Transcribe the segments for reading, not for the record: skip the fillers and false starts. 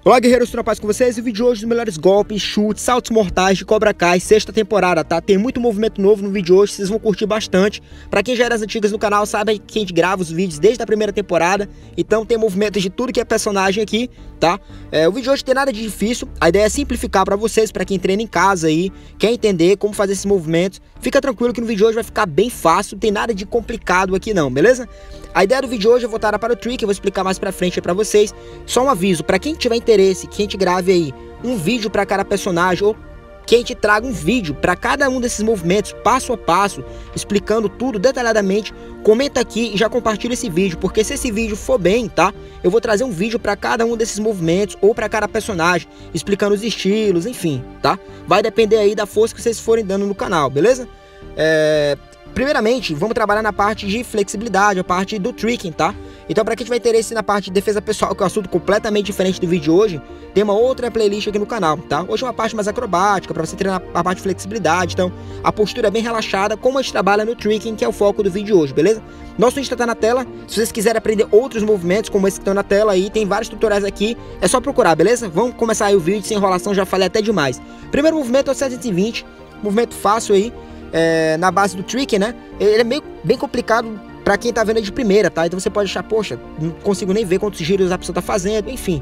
Olá, guerreiros, tudo na paz com vocês? E o vídeo de hoje dos melhores golpes, chutes, saltos mortais de Cobra Kai, sexta temporada, tá? Tem muito movimento novo no vídeo de hoje, vocês vão curtir bastante. Pra quem já era das antigas no canal, sabe que a gente grava os vídeos desde a primeira temporada, então tem movimentos de tudo que é personagem aqui, tá? O vídeo de hoje não tem nada de difícil, a ideia é simplificar pra vocês, pra quem treina em casa aí, quer entender como fazer esses movimentos. Fica tranquilo que no vídeo de hoje vai ficar bem fácil, não tem nada de complicado aqui não, beleza? A ideia do vídeo de hoje é voltada para o trick, eu vou explicar mais pra frente aí pra vocês. Só um aviso, pra quem tiver interesse, que a gente grave aí um vídeo pra cada personagem, ou que a gente traga um vídeo pra cada um desses movimentos, passo a passo, explicando tudo detalhadamente, comenta aqui e já compartilha esse vídeo, porque se esse vídeo for bem, tá? Eu vou trazer um vídeo pra cada um desses movimentos, ou pra cada personagem, explicando os estilos, enfim, tá? Vai depender aí da força que vocês forem dando no canal, beleza? Primeiramente, vamos trabalhar na parte de flexibilidade, a parte do tricking, tá? Então, para quem tiver interesse na parte de defesa pessoal, que é um assunto completamente diferente do vídeo de hoje, tem uma outra playlist aqui no canal, tá? Hoje é uma parte mais acrobática, para você treinar a parte de flexibilidade, então a postura é bem relaxada, como a gente trabalha no tricking, que é o foco do vídeo de hoje, beleza? Nosso Insta tá na tela, se vocês quiserem aprender outros movimentos, como esse que estão na tela aí, tem vários tutoriais aqui, é só procurar, beleza? Vamos começar aí o vídeo, sem enrolação, já falei até demais. Primeiro movimento é o 720, movimento fácil aí, na base do trick, né? Ele é meio bem complicado pra quem tá vendo de primeira, tá? Então você pode achar, poxa, não consigo nem ver quantos giros a pessoa tá fazendo, enfim.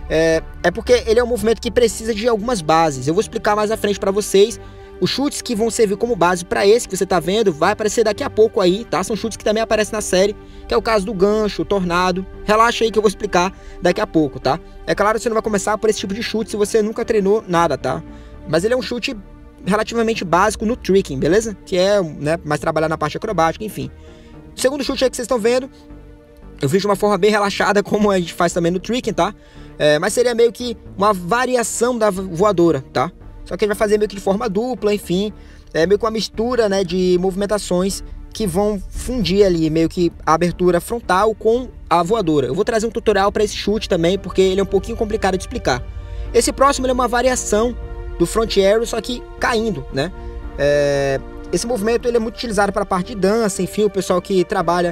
É porque ele é um movimento que precisa de algumas bases. Eu vou explicar mais à frente pra vocês. Os chutes que vão servir como base pra esse que você tá vendo, vai aparecer daqui a pouco aí, tá? São chutes que também aparecem na série, que é o caso do gancho, o tornado. Relaxa aí que eu vou explicar daqui a pouco, tá? É claro que você não vai começar por esse tipo de chute se você nunca treinou nada, tá? Mas ele é um chute relativamente básico no tricking, beleza? Que é, né, mais trabalhar na parte acrobática, enfim. O segundo chute aí que vocês estão vendo, eu fiz de uma forma bem relaxada, como a gente faz também no tricking, tá? Mas seria meio que uma variação da voadora, tá? Só que a gente vai fazer meio que de forma dupla, enfim. É meio que uma mistura, né, de movimentações que vão fundir ali, meio que a abertura frontal com a voadora. Eu vou trazer um tutorial para esse chute também, porque ele é um pouquinho complicado de explicar. Esse próximo ele é uma variação do front aero, só que caindo, né? Esse movimento ele é muito utilizado para a parte de dança, enfim, o pessoal que trabalha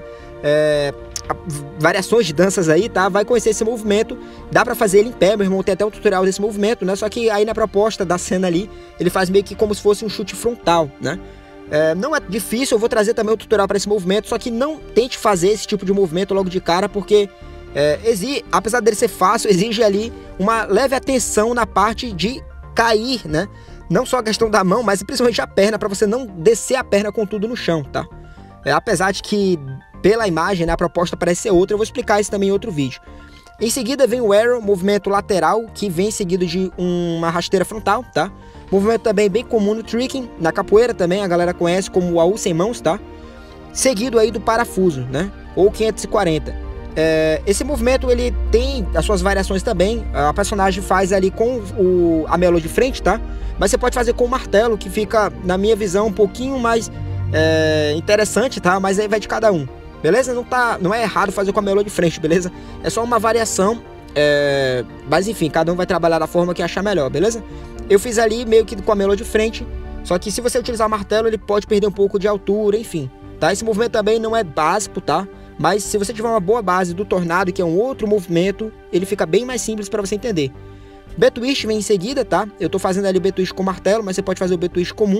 variações de danças aí, tá? Vai conhecer esse movimento, dá para fazer ele em pé, meu irmão tem até um tutorial desse movimento, né? Só que aí na proposta da cena ali, ele faz meio que como se fosse um chute frontal, né? Não é difícil, eu vou trazer também o tutorial para esse movimento, só que não tente fazer esse tipo de movimento logo de cara, porque apesar dele ser fácil, exige ali uma leve atenção na parte de cair, né? Não só a questão da mão, mas principalmente a perna, para você não descer a perna com tudo no chão, tá? Apesar de que, pela imagem, né, a proposta parece ser outra, eu vou explicar isso também em outro vídeo. Em seguida vem o arrow, movimento lateral, que vem seguido de uma rasteira frontal, tá? Movimento também bem comum no tricking, na capoeira também, a galera conhece como o AU sem mãos, tá? Seguido aí do parafuso, né? Ou 540. Esse movimento ele tem as suas variações também. A personagem faz ali com a melô de frente, tá? Mas você pode fazer com o martelo, que fica, na minha visão, um pouquinho mais interessante, tá? Mas aí vai de cada um, beleza? Não é errado fazer com a melô de frente, beleza? É só uma variação, mas enfim, cada um vai trabalhar da forma que achar melhor, beleza? Eu fiz ali meio que com a melô de frente, só que se você utilizar o martelo, ele pode perder um pouco de altura, enfim, tá? Esse movimento também não é básico, tá? Mas se você tiver uma boa base do tornado, que é um outro movimento, ele fica bem mais simples para você entender. B-twist vem em seguida, tá? Eu tô fazendo ali o B-twist com martelo, mas você pode fazer o B-twist comum.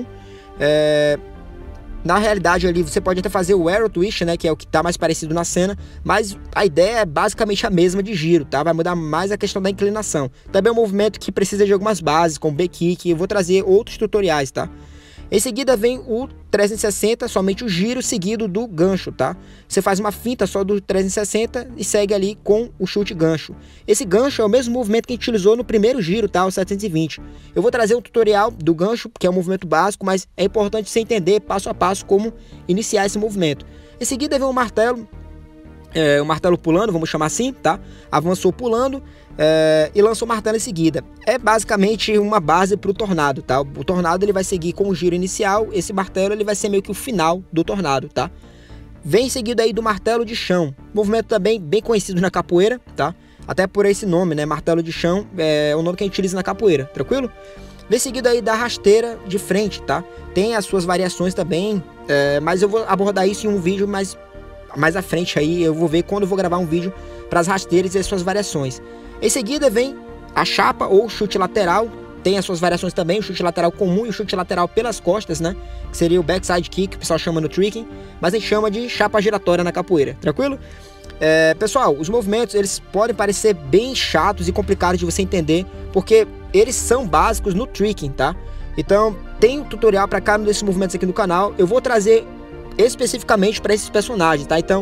Na realidade ali você pode até fazer o arrow twist, né? Que é o que tá mais parecido na cena. Mas a ideia é basicamente a mesma de giro, tá? Vai mudar mais a questão da inclinação. Também é um movimento que precisa de algumas bases, como B-kick. Eu vou trazer outros tutoriais, tá? Em seguida vem o 360, somente o giro seguido do gancho, tá? Você faz uma finta só do 360 e segue ali com o chute gancho. Esse gancho é o mesmo movimento que a gente utilizou no primeiro giro, tá? O 720. Eu vou trazer um tutorial do gancho, que é um movimento básico, mas é importante você entender passo a passo como iniciar esse movimento. Em seguida vem o martelo. O martelo pulando, vamos chamar assim, tá? Avançou pulando e lançou o martelo em seguida. É basicamente uma base para o tornado, tá? O tornado ele vai seguir com o giro inicial, esse martelo ele vai ser meio que o final do tornado, tá? Vem seguido aí do martelo de chão, movimento também bem conhecido na capoeira, tá? Até por esse nome, né? Martelo de chão é o nome que a gente utiliza na capoeira, tranquilo? Vem seguido aí da rasteira de frente, tá? Tem as suas variações também, mas eu vou abordar isso em um vídeo mais à frente aí, eu vou ver quando eu vou gravar um vídeo para as rasteiras e as suas variações. Em seguida vem a chapa ou chute lateral. Tem as suas variações também, o chute lateral comum e o chute lateral pelas costas, né? Que seria o backside kick, que o pessoal chama no tricking, mas a gente chama de chapa giratória na capoeira, tranquilo? Pessoal, os movimentos, eles podem parecer bem chatos e complicados de você entender, porque eles são básicos no tricking, tá? Então, tem um tutorial para cada um desses movimentos aqui no canal. Eu vou trazer especificamente para esses personagens, tá? Então,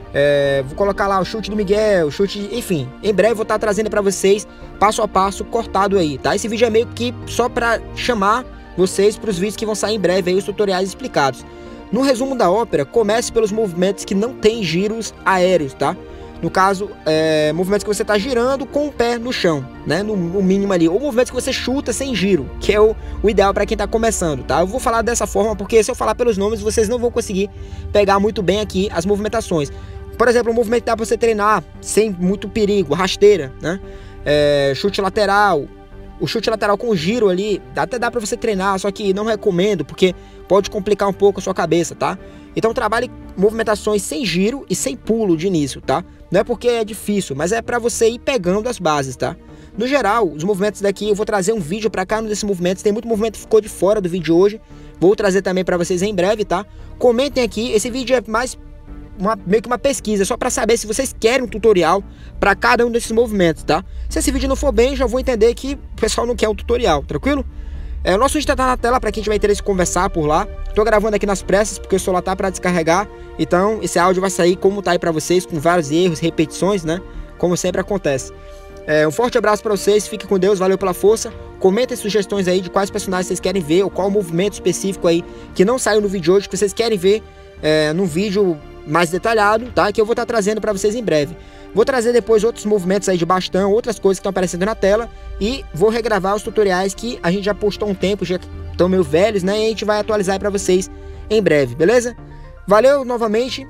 vou colocar lá o chute do Miguel, o chute, enfim. Em breve vou estar trazendo para vocês passo a passo cortado aí, tá? Esse vídeo é meio que só para chamar vocês para os vídeos que vão sair em breve aí, os tutoriais explicados. No resumo da ópera, comece pelos movimentos que não tem giros aéreos, tá? No caso, movimentos que você está girando com o pé no chão, né? No mínimo ali. Ou movimentos que você chuta sem giro, que é o ideal para quem está começando, tá? Eu vou falar dessa forma porque se eu falar pelos nomes, vocês não vão conseguir pegar muito bem aqui as movimentações. Por exemplo, um movimento que dá para você treinar sem muito perigo, rasteira, né? Chute lateral. O chute lateral com giro ali, até dá para você treinar, só que não recomendo, porque pode complicar um pouco a sua cabeça, tá? Então trabalhe movimentações sem giro e sem pulo de início, tá? Não é porque é difícil, mas é para você ir pegando as bases, tá? No geral, os movimentos daqui, eu vou trazer um vídeo para cada um desses movimentos. Tem muito movimento que ficou de fora do vídeo hoje. Vou trazer também para vocês em breve, tá? Comentem aqui, esse vídeo é mais meio que uma pesquisa, só para saber se vocês querem um tutorial para cada um desses movimentos, tá? Se esse vídeo não for bem, já vou entender que o pessoal não quer um tutorial, tranquilo? O nosso Insta tá na tela para quem tiver interesse em conversar por lá. Tô gravando aqui nas pressas porque o celular tá para descarregar, então esse áudio vai sair como tá aí para vocês, com vários erros, repetições, né? Como sempre acontece. Um forte abraço para vocês, fiquem com Deus, valeu pela força. Comentem sugestões aí de quais personagens vocês querem ver, ou qual movimento específico aí que não saiu no vídeo hoje, que vocês querem ver num vídeo mais detalhado, tá? Que eu vou estar trazendo para vocês em breve. Vou trazer depois outros movimentos aí de bastão, outras coisas que estão aparecendo na tela, e vou regravar os tutoriais que a gente já postou um tempo, já estão meio velhos, né? E a gente vai atualizar para vocês em breve, beleza? Valeu novamente.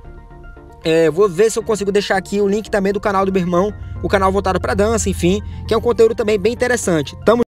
Vou ver se eu consigo deixar aqui o link também do canal do meu irmão, o canal voltado para dança, enfim, que é um conteúdo também bem interessante. Tamo